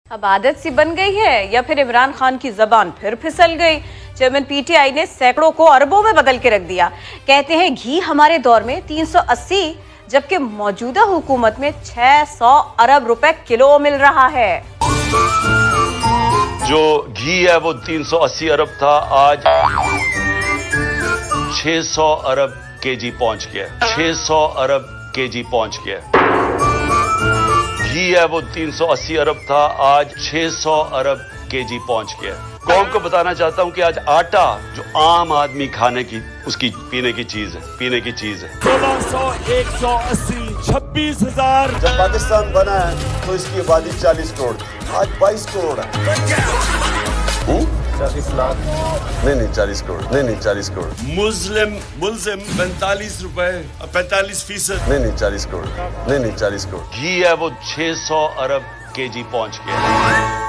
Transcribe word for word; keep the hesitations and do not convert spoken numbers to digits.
अब आदत सी बन गई है या फिर इमरान खान की जबान फिर फिसल गई। चेयरमैन पीटीआई ने सैकड़ों को अरबों में बदल के रख दिया। कहते हैं घी हमारे दौर में तीन सौ अस्सी जबकि मौजूदा हुकूमत में छह सौ अरब रुपए किलो मिल रहा है। जो घी है वो तीन सौ अस्सी अरब था, आज छह सौ अरब केजी पहुंच गया। छह सौ अरब केजी पहुंच गया। घी है वो तीन सौ अस्सी अरब था, आज छह सौ अरब केजी पहुंच गया। कौम को बताना चाहता हूं कि आज आटा जो आम आदमी खाने की उसकी पीने की चीज है पीने की चीज है सोलह सौ, एक सौ अस्सी, छब्बीस हजार। जब पाकिस्तान बना है तो इसकी आबादी चालीस करोड़ थी, आज बाईस करोड़ है। चालीस लाख नहीं नहीं चालीस करोड़ नहीं नहीं चालीस करोड़। मुस्लिम मुल्जिम पैंतालीस रुपए पैंतालीस फीसद नहीं नहीं चालीस करोड़ नहीं नहीं चालीस करोड़। घी है वो छह सौ अरब केजी पहुंच गया।